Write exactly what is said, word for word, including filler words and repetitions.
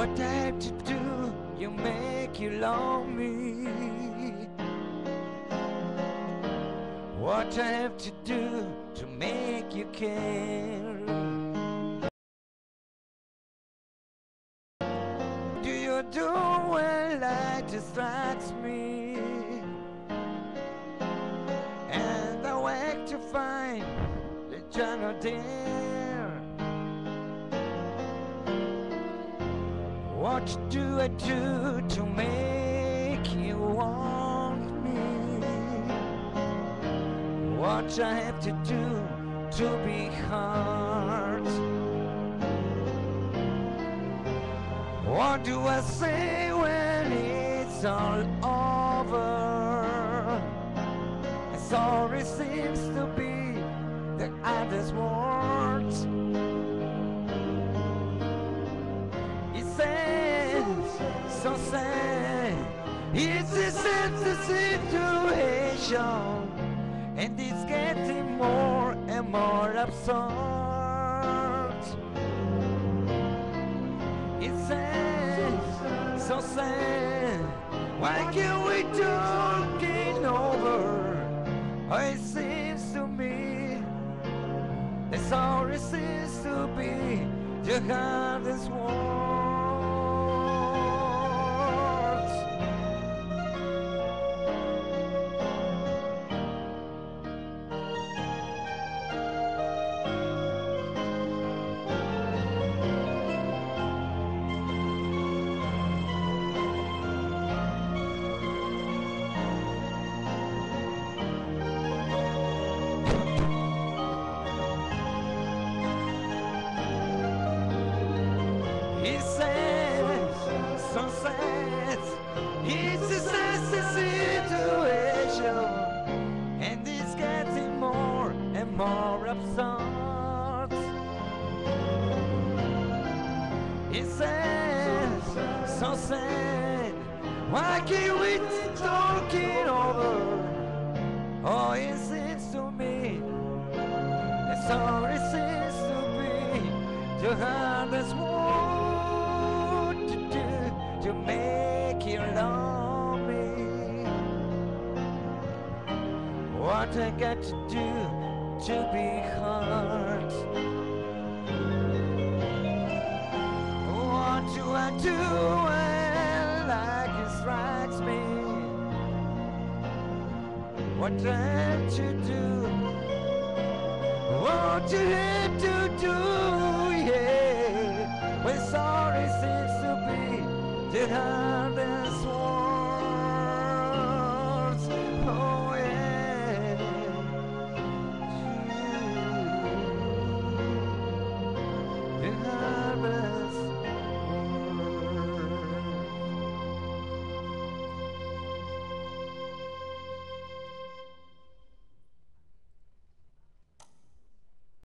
What I have to do, you make you love me. What I have to do to make you care. What do you do when light distracts me? And I wake to find that you're not there. What do I do to make you want me? What I have to do to be hard? What do I say when it's all over? Sorry seems to be the other's words. It says so sad. It's a sense situation, and it's getting more and more absurd. It says so sad. Why can't we talk it over? Oh, it seems to me that sorry seems to be the hardest words. He says, so sad, it's a sad situation, and it's getting more and more absurd. He says, so sad, why can't we talk it over? Oh, it seems to me that sorry seems to be the hardest one to make you love me. What I got to do to be hard? What do I do when life strikes me? What I have to do? What you have to do? Yeah, when sorry seems to be the hardest one.